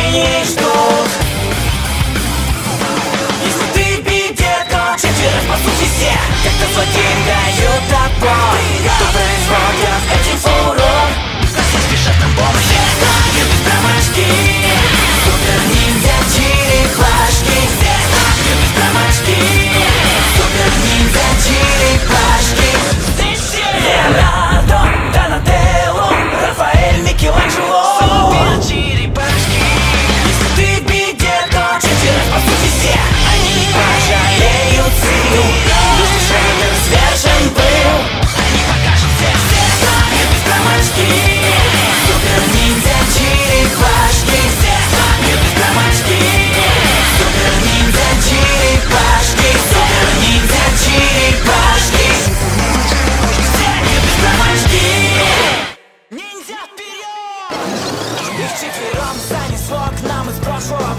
спасении ждут. Если ты в беде, то четверо по сути все. Как-то злодеям дают отпор, кто производят этим урон. Все спешат на помощь, не без промашки. Супер ниндзя черепашки, не без промашки. Супер ниндзя черепашки. Леонардо, Донателло, Рафаэль, Микеланджело. Супер черепашки. Если ты в беде, то четверо по сути все. Они не пожалеют сил, если шейдер свержен был. Они покажут всех, не без промашки. Супер ниндзя черепашки, не без промашки. Супер ниндзя черепашки, супер ниндзя черепашки. Не без промашки. Ниндзя вперед! Их четвером занесло к нам из прошлого.